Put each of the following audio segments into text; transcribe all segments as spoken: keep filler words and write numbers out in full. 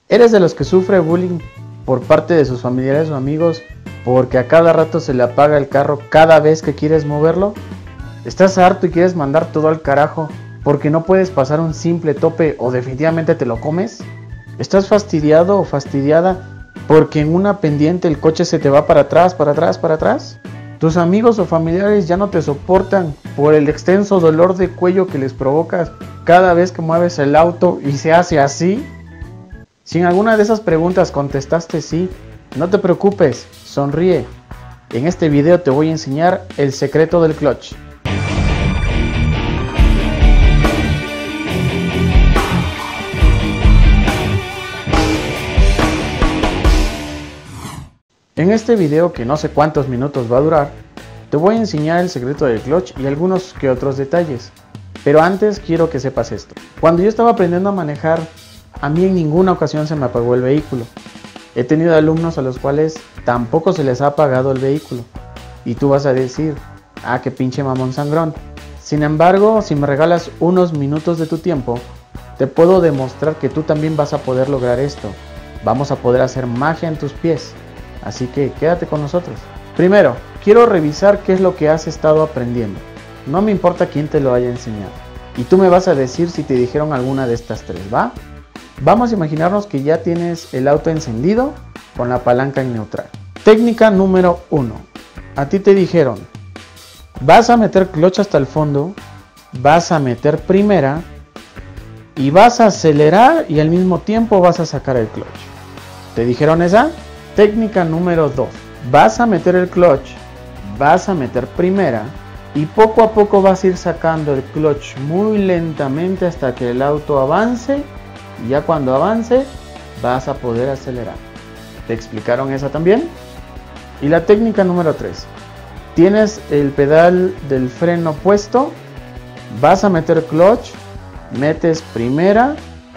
¿Eres de los que sufre bullying por parte de sus familiares o amigos porque a cada rato se le apaga el carro cada vez que quieres moverlo? ¿Estás harto y quieres mandar todo al carajo porque no puedes pasar un simple tope o definitivamente te lo comes? ¿Estás fastidiado o fastidiada porque en una pendiente el coche se te va para atrás, para atrás, para atrás? ¿Tus amigos o familiares ya no te soportan por el extenso dolor de cuello que les provocas cada vez que mueves el auto y se hace así? Si en alguna de esas preguntas contestaste sí, no te preocupes, sonríe. En este video te voy a enseñar el secreto del clutch. En este video, que no sé cuántos minutos va a durar, te voy a enseñar el secreto del clutch y algunos que otros detalles. Pero antes quiero que sepas esto. Cuando yo estaba aprendiendo a manejar, a mí en ninguna ocasión se me apagó el vehículo. He tenido alumnos a los cuales tampoco se les ha apagado el vehículo. Y tú vas a decir, ah, qué pinche mamón sangrón. Sin embargo, si me regalas unos minutos de tu tiempo, te puedo demostrar que tú también vas a poder lograr esto. Vamos a poder hacer magia en tus pies. Así que quédate con nosotros. Primero, quiero revisar qué es lo que has estado aprendiendo. No me importa quién te lo haya enseñado. Y tú me vas a decir si te dijeron alguna de estas tres, ¿va? Vamos a imaginarnos que ya tienes el auto encendido con la palanca en neutral. Técnica número uno. A ti te dijeron, vas a meter clutch hasta el fondo, vas a meter primera y vas a acelerar y al mismo tiempo vas a sacar el clutch. ¿Te dijeron esa? Técnica número dos. Vas a meter el clutch, vas a meter primera y poco a poco vas a ir sacando el clutch muy lentamente hasta que el auto avance. Y ya cuando avance vas a poder acelerar. ¿Te explicaron esa también? Y la técnica número tres. Tienes el pedal del freno puesto, vas a meter clutch, metes primera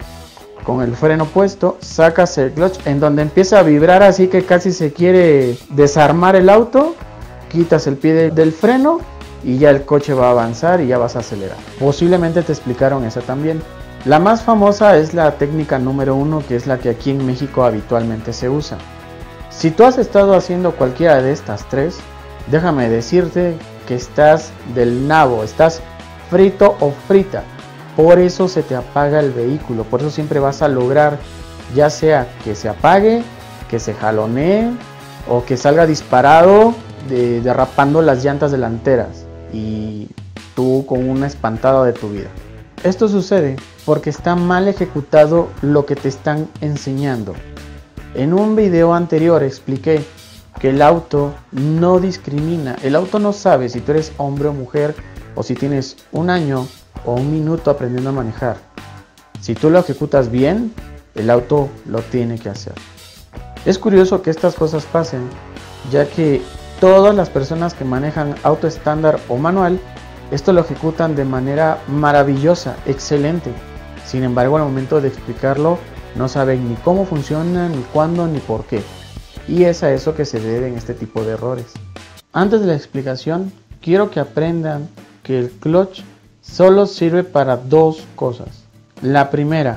con el freno puesto, sacas el clutch en donde empieza a vibrar así que casi se quiere desarmar el auto, quitas el pie de, del freno y ya el coche va a avanzar y ya vas a acelerar. Posiblemente te explicaron esa también. La más famosa es la técnica número uno, que es la que aquí en México habitualmente se usa. Si tú has estado haciendo cualquiera de estas tres, déjame decirte que estás del nabo, estás frito o frita. Por eso se te apaga el vehículo, por eso siempre vas a lograr, ya sea que se apague, que se jalonee o que salga disparado, de, derrapando las llantas delanteras y tú con una espantada de tu vida. Esto sucede porque está mal ejecutado lo que te están enseñando. En un video anterior expliqué que el auto no discrimina. El auto no sabe si tú eres hombre o mujer o si tienes un año o un minuto aprendiendo a manejar. Si tú lo ejecutas bien, el auto lo tiene que hacer. Es curioso que estas cosas pasen, ya que todas las personas que manejan auto estándar o manual, esto lo ejecutan de manera maravillosa, excelente. Sin embargo, al momento de explicarlo, no saben ni cómo funciona, ni cuándo, ni por qué. Y es a eso que se deben este tipo de errores. Antes de la explicación, quiero que aprendan que el clutch solo sirve para dos cosas. La primera,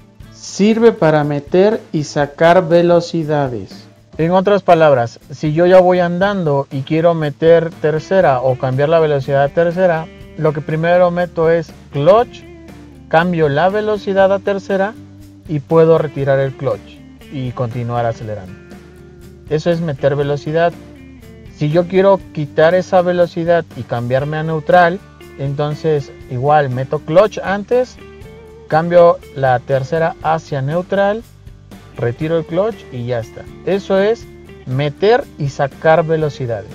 sirve para meter y sacar velocidades. En otras palabras, si yo ya voy andando y quiero meter tercera o cambiar la velocidad a tercera, lo que primero meto es clutch, cambio la velocidad a tercera y puedo retirar el clutch y continuar acelerando. Eso es meter velocidad. Si yo quiero quitar esa velocidad y cambiarme a neutral, entonces igual meto clutch antes, cambio la tercera hacia neutral, retiro el clutch y ya está. Eso es meter y sacar velocidades.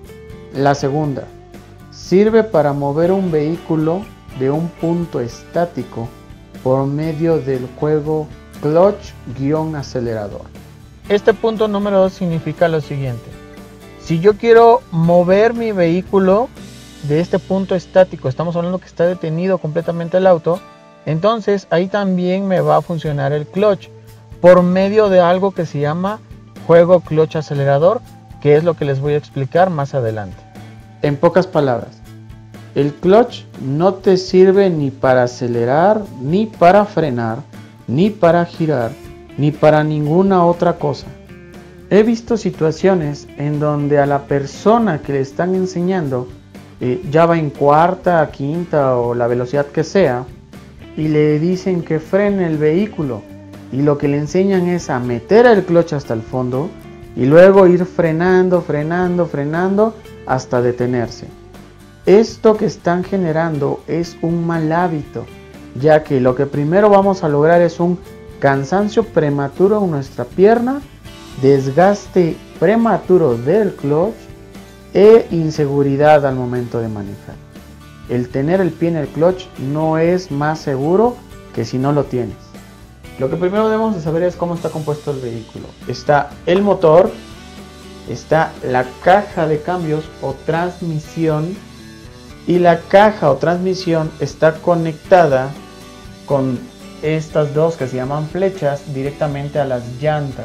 La segunda, sirve para mover un vehículo de un punto estático por medio del juego clutch-acelerador. Este punto número dos significa lo siguiente. Si yo quiero mover mi vehículo de este punto estático, estamos hablando que está detenido completamente el auto, entonces ahí también me va a funcionar el clutch por medio de algo que se llama juego clutch acelerador, que es lo que les voy a explicar más adelante. En pocas palabras, el clutch no te sirve ni para acelerar, ni para frenar, ni para girar, ni para ninguna otra cosa. He visto situaciones en donde a la persona que le están enseñando eh, ya va en cuarta, quinta o la velocidad que sea, y le dicen que frene el vehículo, y lo que le enseñan es a meter el clutch hasta el fondo y luego ir frenando, frenando, frenando hasta detenerse. Esto que están generando es un mal hábito, ya que lo que primero vamos a lograr es un cansancio prematuro en nuestra pierna, desgaste prematuro del clutch e inseguridad al momento de manejar. El tener el pie en el clutch no es más seguro que si no lo tienes. Lo que primero debemos de saber es cómo está compuesto el vehículo. Está el motor, está la caja de cambios o transmisión, y la caja o transmisión está conectada con estas dos que se llaman flechas directamente a las llantas.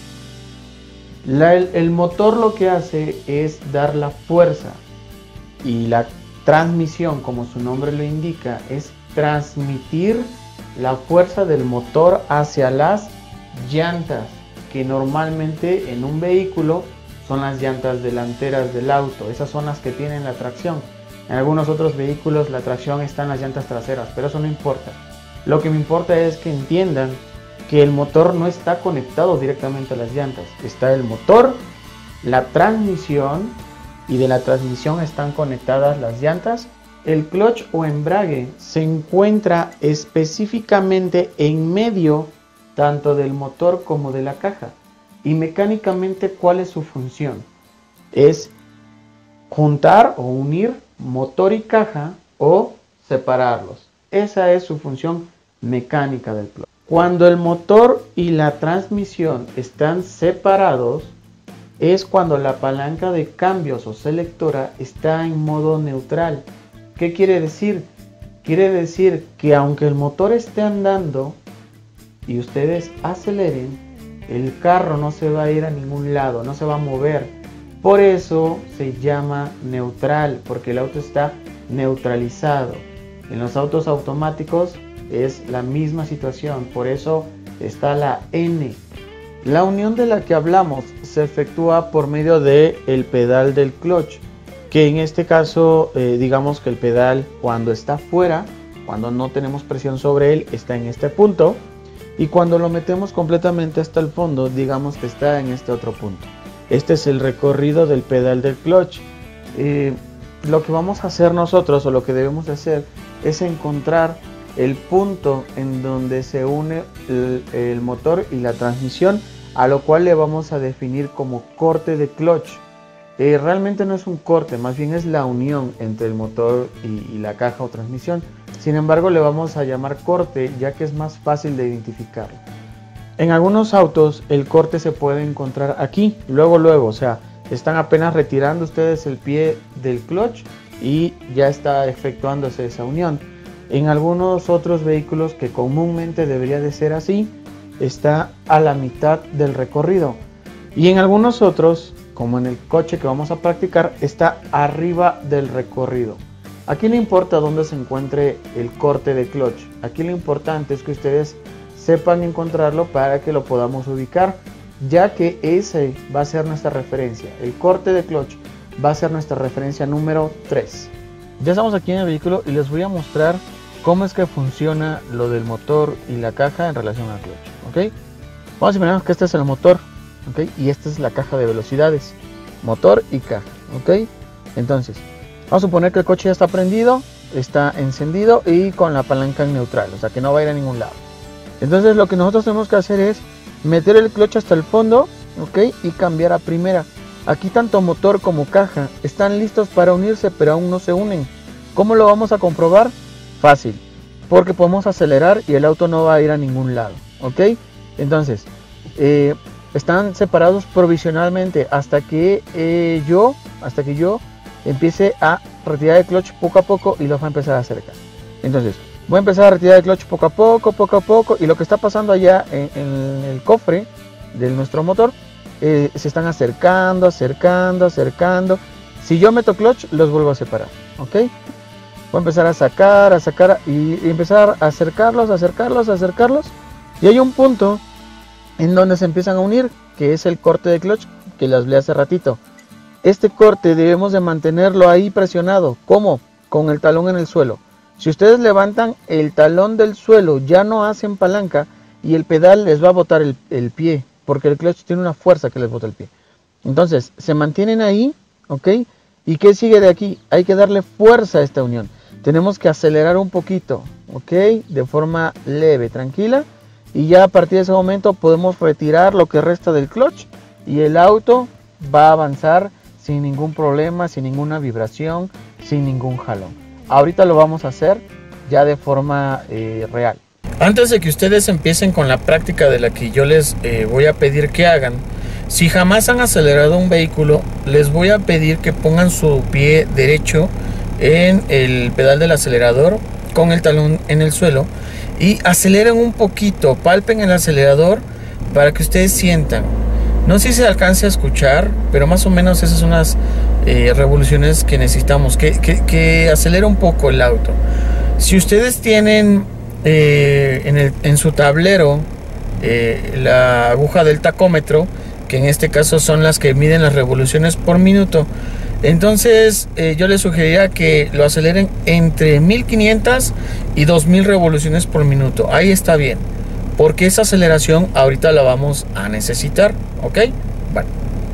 La, el, el motor lo que hace es dar la fuerza, y la transmisión, como su nombre lo indica, es transmitir la fuerza del motor hacia las llantas, que normalmente en un vehículo son las llantas delanteras del auto. Esas son las que tienen la tracción. En algunos otros vehículos la tracción está en las llantas traseras, pero eso no importa. Lo que me importa es que entiendan que el motor no está conectado directamente a las llantas. Está el motor, la transmisión, y de la transmisión están conectadas las llantas. El clutch o embrague se encuentra específicamente en medio tanto del motor como de la caja. Y mecánicamente, ¿cuál es su función? Es juntar o unir motor y caja o separarlos. Esa es su función mecánica del clutch. Cuando el motor y la transmisión están separados, es cuando la palanca de cambios o selectora está en modo neutral. ¿Qué quiere decir? Quiere decir que aunque el motor esté andando y ustedes aceleren, el carro no se va a ir a ningún lado, no se va a mover. Por eso se llama neutral, porque el auto está neutralizado. En los autos automáticos es la misma situación, por eso está la N. La unión de la que hablamos se efectúa por medio del pedal del clutch, que en este caso eh, digamos que el pedal, cuando está fuera, cuando no tenemos presión sobre él, está en este punto, y cuando lo metemos completamente hasta el fondo, digamos que está en este otro punto. Este es el recorrido del pedal del clutch. Eh, lo que vamos a hacer nosotros, o lo que debemos de hacer, es encontrar el punto en donde se une el, el motor y la transmisión, a lo cual le vamos a definir como corte de clutch. Eh, realmente no es un corte, más bien es la unión entre el motor y, y la caja o transmisión. Sin embargo, le vamos a llamar corte, ya que es más fácil de identificarlo. En algunos autos el corte se puede encontrar aquí, luego luego, o sea, están apenas retirando ustedes el pie del clutch y ya está efectuándose esa unión. En algunos otros vehículos, que comúnmente debería de ser así, está a la mitad del recorrido, y en algunos otros, como en el coche que vamos a practicar, está arriba del recorrido. Aquí no importa dónde se encuentre el corte de clutch, aquí lo importante es que ustedes sepan encontrarlo para que lo podamos ubicar, ya que ese va a ser nuestra referencia. El corte de clutch va a ser nuestra referencia número tres. Ya estamos aquí en el vehículo y les voy a mostrar cómo es que funciona lo del motor y la caja en relación al clutch, ¿ok? Vamos a imaginar que este es el motor, ¿ok? Y esta es la caja de velocidades, motor y caja, ¿ok? Entonces, vamos a suponer que el coche ya está prendido, está encendido y con la palanca en neutral, o sea que no va a ir a ningún lado. Entonces lo que nosotros tenemos que hacer es meter el clutch hasta el fondo, ¿ok? Y cambiar a primera. Aquí tanto motor como caja están listos para unirse, pero aún no se unen. ¿Cómo lo vamos a comprobar? Fácil, porque podemos acelerar y el auto no va a ir a ningún lado, ¿ok? Entonces, eh, están separados provisionalmente hasta que eh, yo, hasta que yo empiece a retirar el clutch poco a poco y los va a empezar a acercar. Entonces, voy a empezar a retirar el clutch poco a poco, poco a poco, y lo que está pasando allá en, en el cofre de nuestro motor, eh, se están acercando, acercando, acercando. Si yo meto clutch, los vuelvo a separar, ¿ok? Voy a empezar a sacar, a sacar y, y empezar a acercarlos, a acercarlos, a acercarlos. Y hay un punto en donde se empiezan a unir, que es el corte de clutch que les hablé hace ratito. Este corte debemos de mantenerlo ahí presionado. ¿Cómo? Con el talón en el suelo. Si ustedes levantan el talón del suelo, ya no hacen palanca y el pedal les va a botar el, el pie, porque el clutch tiene una fuerza que les bota el pie. Entonces, se mantienen ahí, ¿ok? ¿Y qué sigue de aquí? Hay que darle fuerza a esta unión. Tenemos que acelerar un poquito, ¿ok? De forma leve, tranquila. Y ya a partir de ese momento podemos retirar lo que resta del clutch y el auto va a avanzar sin ningún problema, sin ninguna vibración, sin ningún jalón. Ahorita lo vamos a hacer ya de forma eh, real. Antes de que ustedes empiecen con la práctica de la que yo les eh, voy a pedir que hagan, si jamás han acelerado un vehículo, les voy a pedir que pongan su pie derecho en el pedal del acelerador con el talón en el suelo y aceleren un poquito, palpen el acelerador para que ustedes sientan. No sé si se alcance a escuchar, pero más o menos esas son las eh, revoluciones que necesitamos, que, que, que acelere un poco el auto. Si ustedes tienen eh, en, el, en su tablero eh, la aguja del tacómetro, que en este caso son las que miden las revoluciones por minuto, entonces eh, yo les sugeriría que lo aceleren entre mil quinientas y dos mil revoluciones por minuto. Ahí está bien, porque esa aceleración ahorita la vamos a necesitar, ¿ok? Bueno,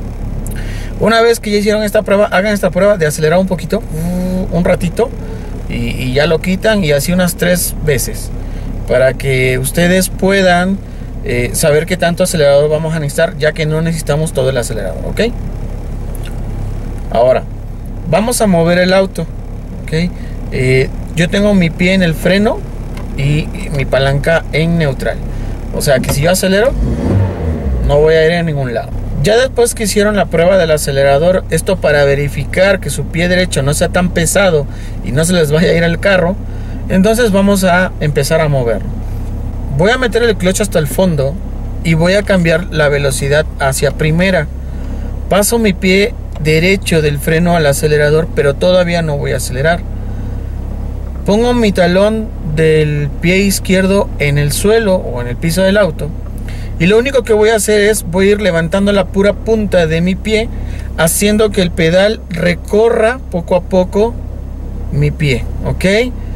una vez que ya hicieron esta prueba, hagan esta prueba de acelerar un poquito, uh, un ratito, y, y ya lo quitan, y así unas tres veces, para que ustedes puedan eh, saber qué tanto acelerador vamos a necesitar, ya que no necesitamos todo el acelerador, ¿ok? Ahora, vamos a mover el auto, ¿ok? Eh, yo tengo mi pie en el freno y mi palanca en neutral. O sea que si yo acelero, no voy a ir a ningún lado. Ya después que hicieron la prueba del acelerador, esto para verificar que su pie derecho no sea tan pesado y no se les vaya a ir al carro, entonces vamos a empezar a mover. Voy a meter el clutch hasta el fondo y voy a cambiar la velocidad hacia primera. Paso mi pie derecho del freno al acelerador, pero todavía no voy a acelerar. Pongo mi talón del pie izquierdo en el suelo o en el piso del auto, y lo único que voy a hacer es voy a ir levantando la pura punta de mi pie, haciendo que el pedal recorra poco a poco mi pie, ¿ok?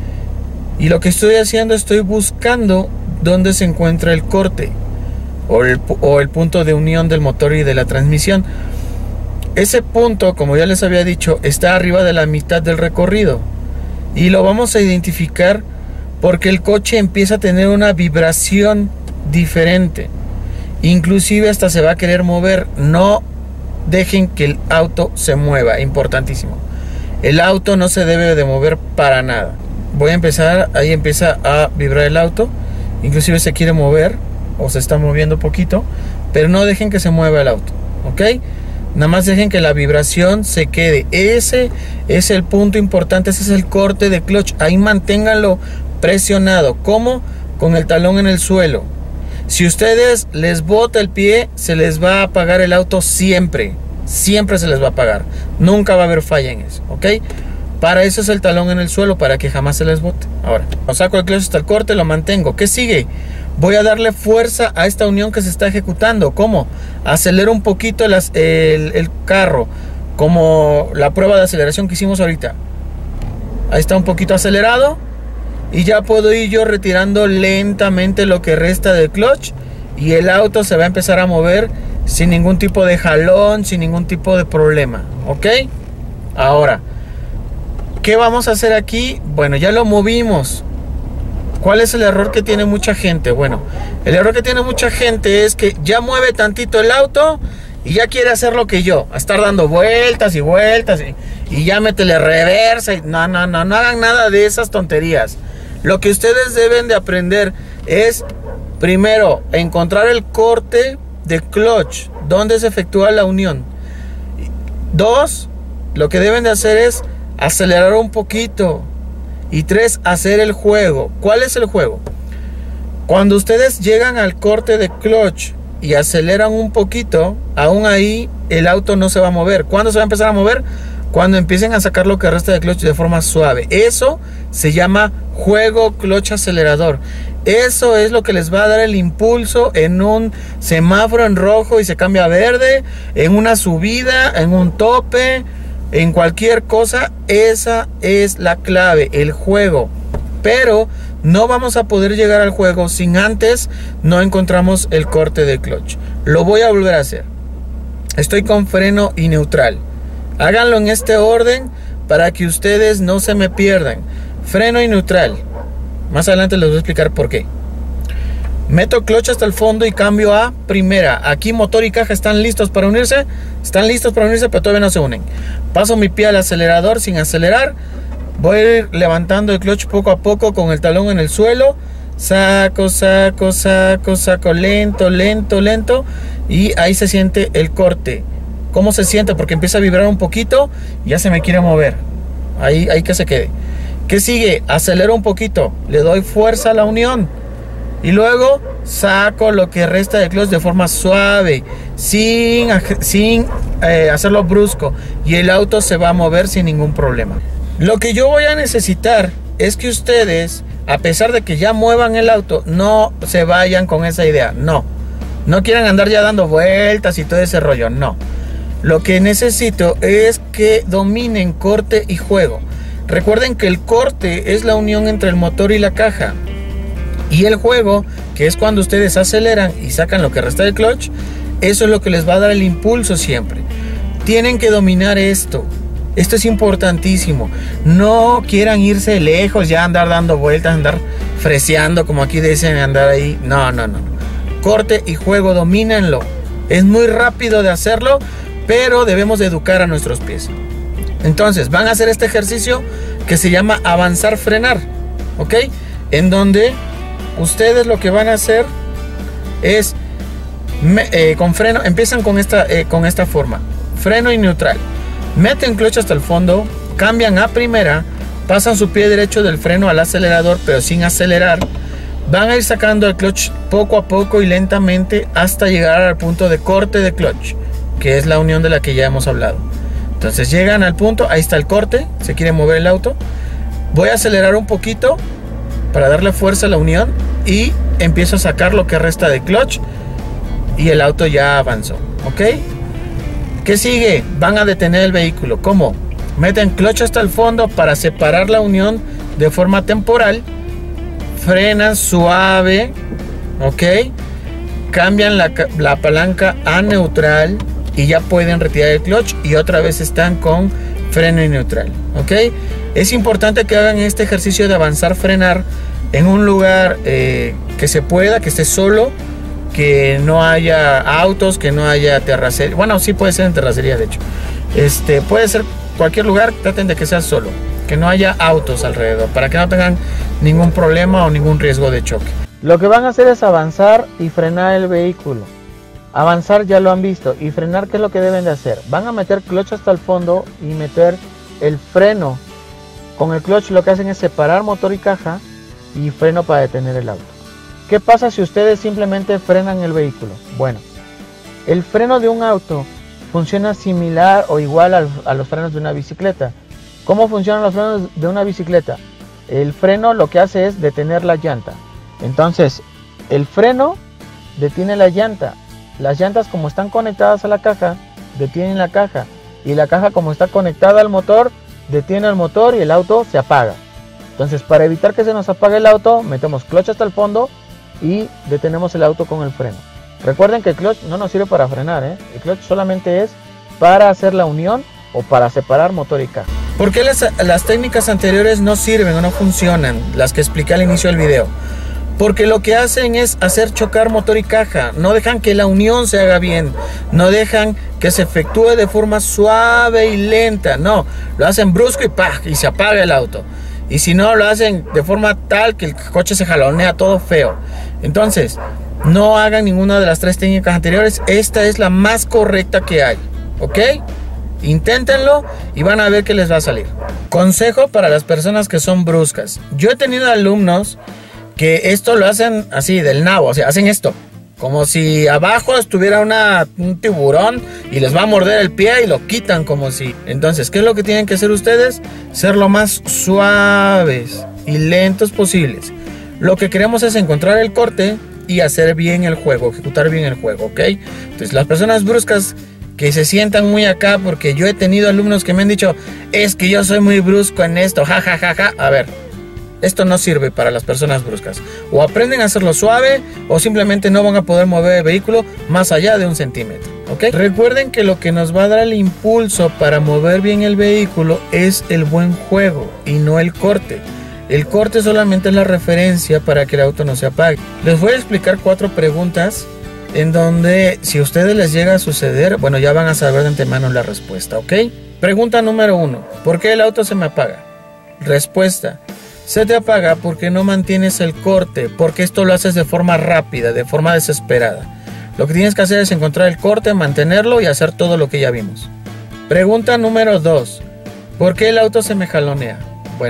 Y lo que estoy haciendo, estoy buscando dónde se encuentra el corte o el, o el punto de unión del motor y de la transmisión. Ese punto, como ya les había dicho, está arriba de la mitad del recorrido, y lo vamos a identificar porque el coche empieza a tener una vibración diferente, inclusive hasta se va a querer mover. No dejen que el auto se mueva, importantísimo. El auto no se debe de mover para nada. Voy a empezar, ahí empieza a vibrar el auto, inclusive se quiere mover o se está moviendo poquito, pero no dejen que se mueva el auto, ¿ok? Nada más dejen que la vibración se quede. Ese es el punto importante, ese es el corte de clutch. Ahí manténganlo presionado. ¿Cómo? Con el talón en el suelo. Si ustedes les bota el pie, se les va a apagar el auto siempre. Siempre se les va a apagar. Nunca va a haber falla en eso, ¿ok? Para eso es el talón en el suelo, para que jamás se les bote. Ahora, lo saco el clutch hasta el corte, lo mantengo. ¿Qué sigue? Voy a darle fuerza a esta unión que se está ejecutando. ¿Cómo? Acelero un poquito el, el, el carro, como la prueba de aceleración que hicimos ahorita. Ahí está un poquito acelerado, y ya puedo ir yo retirando lentamente lo que resta del clutch, y el auto se va a empezar a mover sin ningún tipo de jalón, sin ningún tipo de problema, ¿ok? Ahora, ¿qué vamos a hacer aquí? Bueno, ya lo movimos. ¿Cuál es el error que tiene mucha gente? Bueno, el error que tiene mucha gente es que ya mueve tantito el auto y ya quiere hacer lo que yo, a estar dando vueltas y vueltas y, y ya métele reversa. Y, no, no, no, no hagan nada de esas tonterías. Lo que ustedes deben de aprender es, primero, encontrar el corte de clutch, donde se efectúa la unión. Dos, lo que deben de hacer es acelerar un poquito. Y tres, hacer el juego. ¿Cuál es el juego? Cuando ustedes llegan al corte de clutch y aceleran un poquito, aún ahí el auto no se va a mover. ¿Cuándo se va a empezar a mover? cuando empiecen a sacar lo que resta de clutch de forma suave. Eso se llama juego clutch acelerador. Eso es lo que les va a dar el impulso en un semáforo en rojo y se cambia a verde, en una subida, en un tope, en cualquier cosa. Esa es la clave, el juego. Pero no vamos a poder llegar al juego sin antes no encontramos el corte de clutch. Lo voy a volver a hacer. Estoy con freno y neutral. Háganlo en este orden para que ustedes no se me pierdan. Freno y neutral. Más adelante les voy a explicar por qué. Meto clutch hasta el fondo y cambio a primera. Aquí motor y caja están listos para unirse. Están listos para unirse, pero todavía no se unen. Paso mi pie al acelerador sin acelerar. Voy a ir levantando el clutch poco a poco con el talón en el suelo. Saco, saco, saco, saco. Lento, lento, lento. Y ahí se siente el corte. ¿Cómo se siente? Porque empieza a vibrar un poquito y ya se me quiere mover. Ahí, ahí que se quede. ¿Qué sigue? Acelero un poquito. Le doy fuerza a la unión. Y luego saco lo que resta de clutch de forma suave. Sin, sin eh, hacerlo brusco. Y el auto se va a mover sin ningún problema. Lo que yo voy a necesitar es que ustedes, a pesar de que ya muevan el auto, no se vayan con esa idea. No. No quieran andar ya dando vueltas y todo ese rollo. No. Lo que necesito es que dominen corte y juego. Recuerden que el corte es la unión entre el motor y la caja. Y el juego, que es cuando ustedes aceleran y sacan lo que resta del clutch, eso es lo que les va a dar el impulso siempre. Tienen que dominar esto. Esto es importantísimo. No quieran irse lejos, ya andar dando vueltas, andar freseando, como aquí dicen, andar ahí. No, no, no. Corte y juego, domínenlo. Es muy rápido de hacerlo, pero debemos de educar a nuestros pies. Entonces van a hacer este ejercicio que se llama avanzar, frenar, ¿ok? En donde ustedes lo que van a hacer es me, eh, con freno, empiezan con esta, eh, con esta forma, freno y neutral, meten clutch hasta el fondo, cambian a primera, pasan su pie derecho del freno al acelerador pero sin acelerar, van a ir sacando el clutch poco a poco y lentamente hasta llegar al punto de corte de clutch, que es la unión de la que ya hemos hablado. Entonces llegan al punto, ahí está el corte, se quiere mover el auto. Voy a acelerar un poquito para darle fuerza a la unión y empiezo a sacar lo que resta de clutch y el auto ya avanzó, ¿ok? ¿Qué sigue? Van a detener el vehículo. ¿Cómo? Meten clutch hasta el fondo para separar la unión de forma temporal, frenan suave, ¿ok? Cambian la, la palanca a neutral y ya pueden retirar el clutch y otra vez están con freno y neutral, ¿ok? Es importante que hagan este ejercicio de avanzar, frenar en un lugar eh, que se pueda, que esté solo, que no haya autos, que no haya terracería. Bueno, sí puede ser en terracería, de hecho. Este, puede ser cualquier lugar, traten de que sea solo, que no haya autos alrededor, para que no tengan ningún problema o ningún riesgo de choque. Lo que van a hacer es avanzar y frenar el vehículo. Avanzar ya lo han visto, y frenar, ¿qué es lo que deben de hacer? Van a meter clutch hasta el fondo y meter el freno. Con el clutch lo que hacen es separar motor y caja y freno para detener el auto. ¿Qué pasa si ustedes simplemente frenan el vehículo? Bueno, el freno de un auto funciona similar o igual a, a los frenos de una bicicleta. ¿Cómo funcionan los frenos de una bicicleta? El freno lo que hace es detener la llanta. Entonces, el freno detiene la llanta. Las llantas, como están conectadas a la caja, detienen la caja. Y la caja, como está conectada al motor, detiene el motor y el auto se apaga. Entonces, para evitar que se nos apague el auto, metemos clutch hasta el fondo y detenemos el auto con el freno. Recuerden que el clutch no nos sirve para frenar, ¿eh? El clutch solamente es para hacer la unión o para separar motor y caja. ¿Por qué las, las técnicas anteriores no sirven o no funcionan? Las que expliqué al inicio del video. Porque lo que hacen es hacer chocar motor y caja. No dejan que la unión se haga bien. No dejan que se efectúe de forma suave y lenta. No, lo hacen brusco y ¡pah! Y se apaga el auto. Y si no, lo hacen de forma tal que el coche se jalonea todo feo. Entonces, no hagan ninguna de las tres técnicas anteriores. Esta es la más correcta que hay. ¿Ok? Inténtenlo y van a ver que les va a salir. Consejo para las personas que son bruscas. Yo he tenido alumnos que esto lo hacen así del nabo, o sea, hacen esto Como si abajo estuviera una, un tiburón y les va a morder el pie y lo quitan como si... Entonces, ¿qué es lo que tienen que hacer ustedes? Ser lo más suaves y lentos posibles. Lo que queremos es encontrar el corte y hacer bien el juego, ejecutar bien el juego, ¿ok? Entonces, las personas bruscas que se sientan muy acá, porque yo he tenido alumnos que me han dicho, es que yo soy muy brusco en esto, ja, ja, ja, ja. A ver, esto no sirve para las personas bruscas. O aprenden a hacerlo suave, o simplemente no van a poder mover el vehículo más allá de un centímetro, ¿ok? Recuerden que lo que nos va a dar el impulso para mover bien el vehículo es el buen juego y no el corte. El corte solamente es la referencia para que el auto no se apague. Les voy a explicar cuatro preguntas en donde, si a ustedes les llega a suceder, bueno, ya van a saber de antemano la respuesta, ¿ok? Pregunta número uno: ¿por qué el auto se me apaga? Respuesta: se te apaga porque no mantienes el corte, porque esto lo haces de forma rápida, de forma desesperada. Lo que tienes que hacer es encontrar el corte, mantenerlo y hacer todo lo que ya vimos. Pregunta número dos: ¿por qué el auto se me jalonea? Bueno,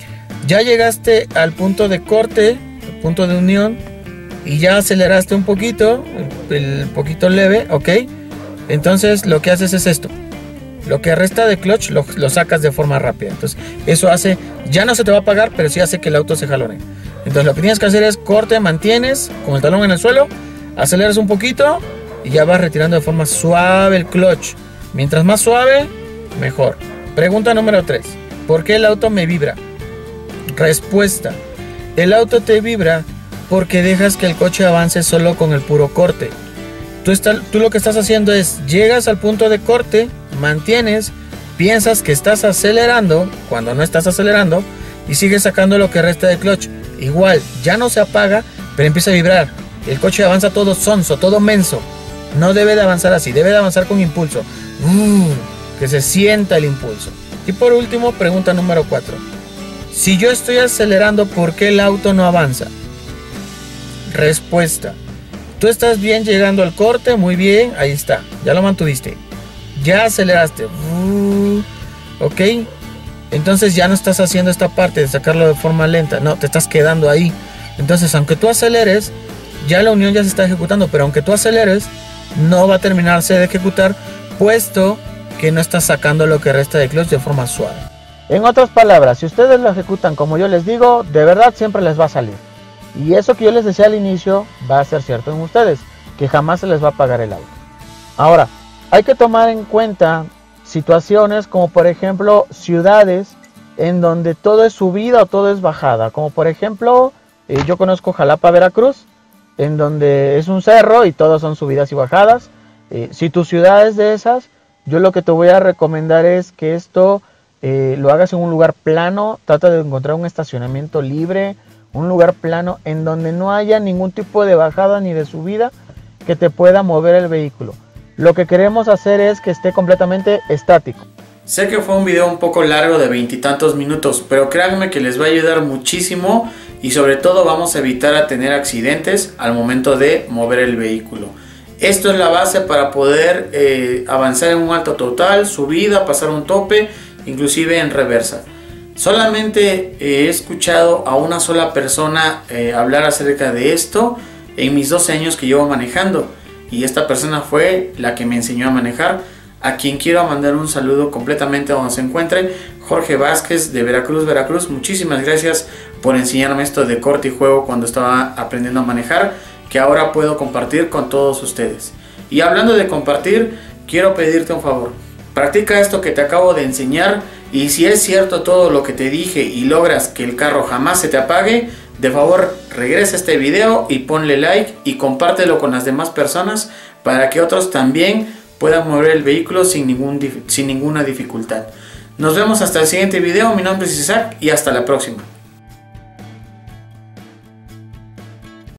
ya llegaste al punto de corte, al punto de unión, y ya aceleraste un poquito, el poquito leve, ¿ok? Entonces lo que haces es esto. Lo que resta de clutch lo, lo sacas de forma rápida. Entonces eso hace, ya no se te va a apagar, pero sí hace que el auto se jalone. Entonces lo que tienes que hacer es corte, mantienes con el talón en el suelo, aceleras un poquito y ya vas retirando de forma suave el clutch. Mientras más suave, mejor. Pregunta número tres: ¿por qué el auto me vibra? Respuesta: el auto te vibra porque dejas que el coche avance solo con el puro corte. Tú, está, tú lo que estás haciendo es, llegas al punto de corte, mantienes, piensas que estás acelerando, cuando no estás acelerando, y sigues sacando lo que resta de clutch. Igual, ya no se apaga, pero empieza a vibrar. El coche avanza todo sonso, todo menso. No debe de avanzar así, debe de avanzar con impulso. Uh, que se sienta el impulso. Y por último, pregunta número cuatro. Si yo estoy acelerando, ¿por qué el auto no avanza? Respuesta: tú estás bien llegando al corte, muy bien, ahí está, ya lo mantuviste, ya aceleraste, uh, ok, entonces ya no estás haciendo esta parte de sacarlo de forma lenta, no, te estás quedando ahí. Entonces aunque tú aceleres, ya la unión ya se está ejecutando, pero aunque tú aceleres, no va a terminarse de ejecutar, puesto que no estás sacando lo que resta de clutch de forma suave. En otras palabras, si ustedes lo ejecutan como yo les digo, de verdad siempre les va a salir. Y eso que yo les decía al inicio va a ser cierto en ustedes, que jamás se les va a apagar el auto. Ahora, hay que tomar en cuenta situaciones como por ejemplo ciudades en donde todo es subida o todo es bajada. Como por ejemplo, eh, yo conozco Jalapa, Veracruz, en donde es un cerro y todos son subidas y bajadas. Eh, si tu ciudad es de esas, yo lo que te voy a recomendar es que esto eh, lo hagas en un lugar plano. Trata de encontrar un estacionamiento libre, un lugar plano en donde no haya ningún tipo de bajada ni de subida que te pueda mover el vehículo. Lo que queremos hacer es que esté completamente estático. Sé que fue un video un poco largo de veintitantos minutos, pero créanme que les va a ayudar muchísimo y sobre todo vamos a evitar a tener accidentes al momento de mover el vehículo. Esto es la base para poder eh, avanzar en un alto total, subida, pasar un tope, inclusive en reversa. Solamente he escuchado a una sola persona eh, hablar acerca de esto en mis doce años que llevo manejando, y esta persona fue la que me enseñó a manejar, a quien quiero mandar un saludo completamente donde se encuentre, Jorge Vázquez de Veracruz, Veracruz. Muchísimas gracias por enseñarme esto de corte y juego cuando estaba aprendiendo a manejar, que ahora puedo compartir con todos ustedes. Y hablando de compartir, quiero pedirte un favor: practica esto que te acabo de enseñar. Y si es cierto todo lo que te dije y logras que el carro jamás se te apague, de favor regresa a este video y ponle like y compártelo con las demás personas para que otros también puedan mover el vehículo sin, ningún, sin ninguna dificultad. Nos vemos hasta el siguiente video. Mi nombre es Isaac y hasta la próxima.